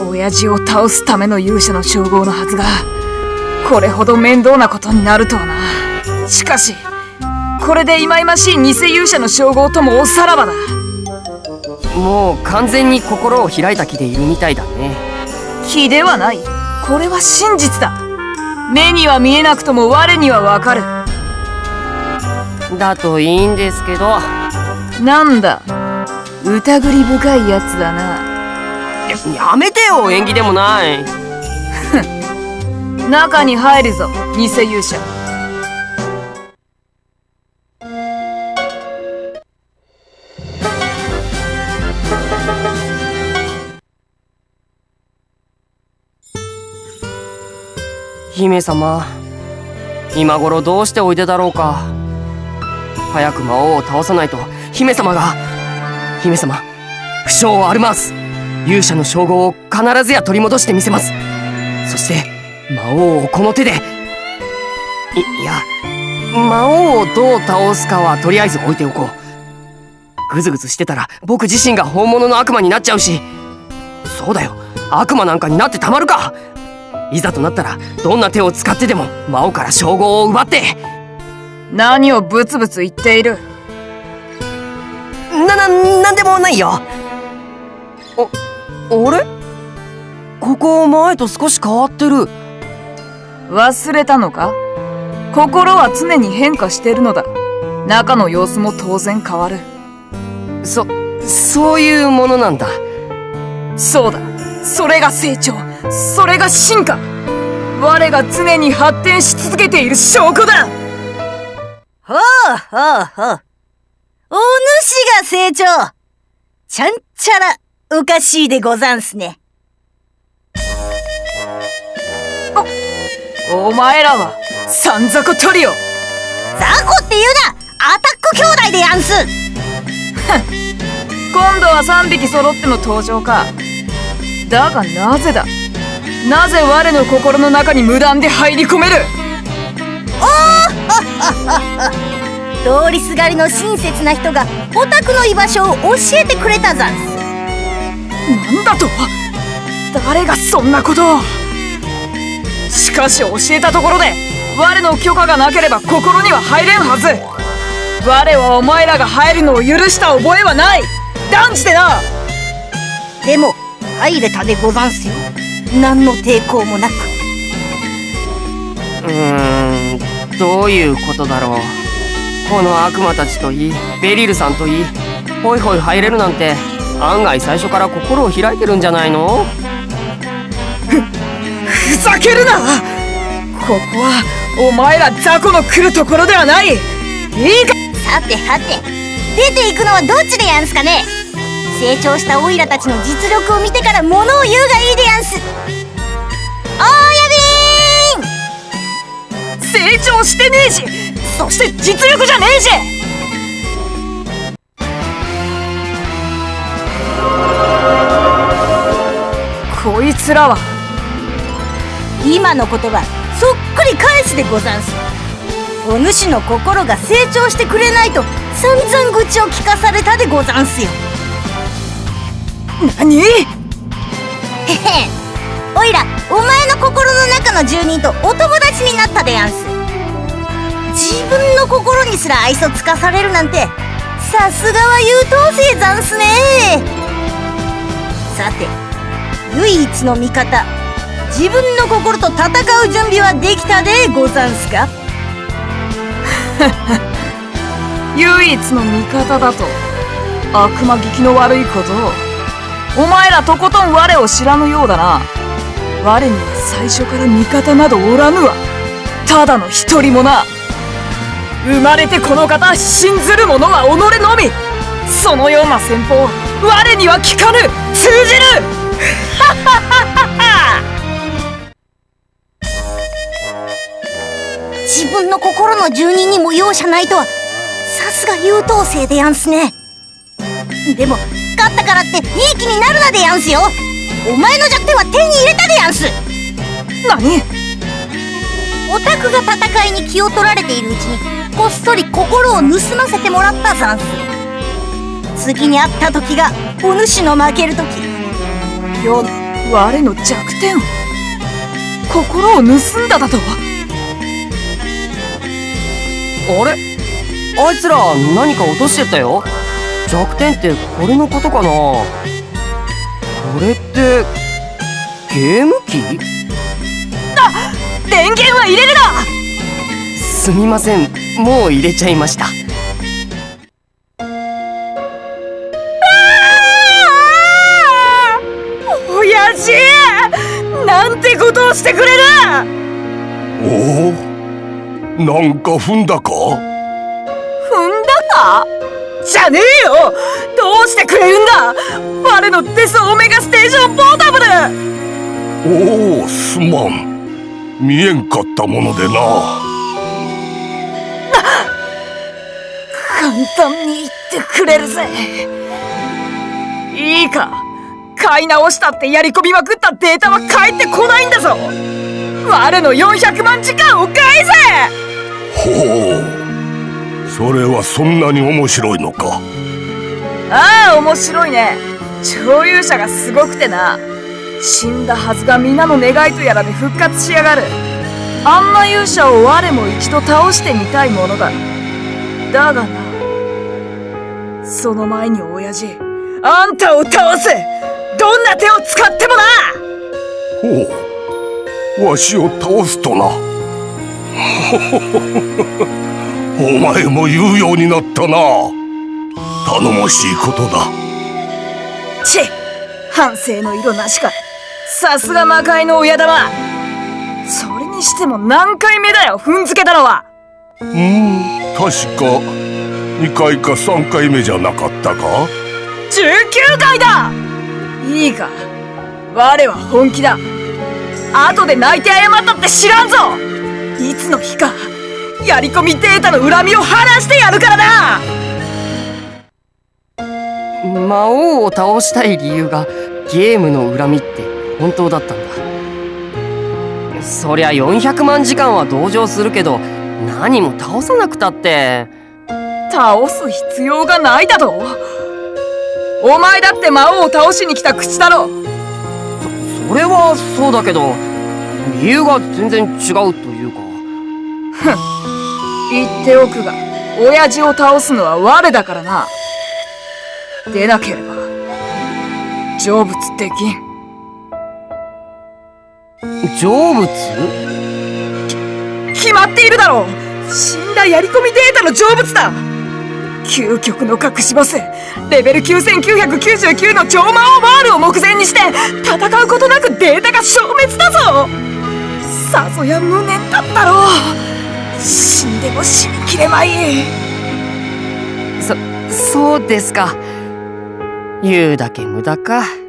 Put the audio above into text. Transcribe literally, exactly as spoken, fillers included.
親父を倒すための勇者の称号のはずが、これほど面倒なことになるとはな。しかしこれで忌々しい偽勇者の称号ともおさらばだ。 もう完全に心を開いた気でいるみたいだね。 気ではない。これは真実だ。目には見えなくとも我にはわかる。 だといいんですけど。 なんだ、疑り深いやつだな。 や、やめてよ、縁起でもない。 中に入るぞ、偽勇者。 姫様、今頃どうしておいでだろうか。早く魔王を倒さないと姫様が。姫様、不祥をあるます。勇者の称号を必ずや取り戻してみせます。そして魔王をこの手で。い、いや、魔王をどう倒すかはとりあえず置いておこう。ぐずぐずしてたら僕自身が本物の悪魔になっちゃうし。そうだよ、悪魔なんかになってたまるか。いざとなったらどんな手を使ってでも魔王から称号を奪って。 何をブツブツ言っている。 な、な、なんでもないよ。あ、あれ？ここ前と少し変わってる。 忘れたのか？心は常に変化してるのだ。中の様子も当然変わる。 そ、そういうものなんだ。 そうだ。それが成長。それが進化。我が常に発展し続けている証拠だ。 ほうほうほう。お主が成長。ちゃんちゃらおかしいでござんすね。 お、お前らは三雑魚トリオ。 雑魚って言うな。アタック兄弟でやんす。 今度は三匹揃っての登場か。だがなぜだ。なぜ我の心の中に無断で入り込める。 おお通りすがりの親切な人がオタクの居場所を教えてくれたざんす。 なんだと。誰がそんなことを。しかし教えたところで我の許可がなければ心には入れんはず。我はお前らが入るのを許した覚えはない。断じてな。 でも入れたでござんすよ。何の抵抗もなく。 うーん、どういうことだろう。この悪魔たちといい、ベリルさんといい、ホイホイ入れるなんて案外最初から心を開いてるんじゃないの？ ふ、ふざけるな。ここはお前ら雑魚の来るところではない。いいか。 さてはて、出ていくのはどっちでやんすかね。成長したオイラたちの実力を見てから物を言うがいいでやんす。おーやびーん。 成長してねえし、そして実力じゃねえし。こいつらは。 今の言葉そっくり返すでござんす。お主の心が成長してくれないと散々愚痴を聞かされたでござんすよ。 何？へへへ、おいらお前の心の中の住人とお友達になったでやんす。自分の心にすら愛想つかされるなんて、さすがは優等生ざんすね。さて、唯一の味方、自分の心と戦う準備はできたでござんすか？ 唯一の味方だと。悪魔聞きの悪いことを。お前らとことん我を知らぬようだな。我には最初から味方などおらぬわ。ただの一人もな。生まれてこの方信ずる者は己のみ。そのような戦法我には効かぬ。通じる。はははは。 自分の心の住人にも容赦ないとは、さすが優等生でやんすね。でも勝ったからっていい気になるなでやんすよ。お前の弱点は手に入れたでやんす。 何？ オタクが戦いに気を取られているうちにこっそり心を盗ませてもらったざんす。次に会った時がお主の負ける時。今日我の弱点を、心を盗んだだと。 あれ、あいつら何か落としてったよ。弱点ってこれのことかな。これってゲーム機？ あ、電源は入れるな。 すみません、もう入れちゃいました。 親父、なんてことをしてくれる。 おお、なんか踏んだか？ 踏んだかじゃねえよ。どうしてくれるんだ。我のデスオメガステーションポータブル。 おお、すまん。見えんかったものでな。 簡単に言ってくれるぜ。いいか、買い直したってやり込みまくったデータは返ってこないんだぞ。我のよんひゃくまん時間を返せ。 ほう、それはそんなに面白いのか。 ああ、面白いね。超勇者がすごくてな。死んだはずが皆の願いとやらで復活しやがる。あんな勇者を我も一度倒してみたいものだ。だがな、その前に親父、あんたを倒す。どんな手を使ってもな。 ほう、わしを倒すとな。お前も言うようになったな。頼もしいことだ。 チェ、反省の色なしか。さすが魔界の親玉。それにしても何回目だよ、踏んづけたのは。 うーん、確かにかいかさんかいめじゃなかったか。 じゅうきゅうかいだ。いいか、我は本気だ。後で泣いて謝ったって知らんぞ。いつの日かやり込みデータの恨みを晴らしてやるからな。 魔王を倒したい理由がゲームの恨みって本当だったんだ。そりゃよんひゃくまん時間は同情するけど、何も倒さなくたって。 倒す必要がないだと。お前だって魔王を倒しに来た口だろ。 そ、それはそうだけど、理由が全然違うというか。 ふん、言っておくが、親父を倒すのは我だからな。でなければ成仏できん。 成仏？ 決まっているだろう。死んだやり込みデータの成仏だ。究極の隠しボス、レベルきゅうせんきゅうひゃくきゅうじゅうきゅうの超魔王バールを目前にして戦うことなくデータが消滅だぞ。さぞや無念だったろう。死んでも死にきれまい。 そ、そうですか。言うだけ無駄か。